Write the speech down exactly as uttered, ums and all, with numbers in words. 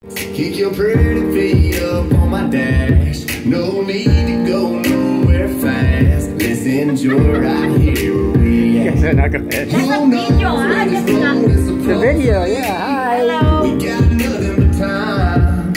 Kick your pretty feet up on my dash. No need to go nowhere fast. Let's enjoy right here where we at. Yes, not gonna. The video, yeah.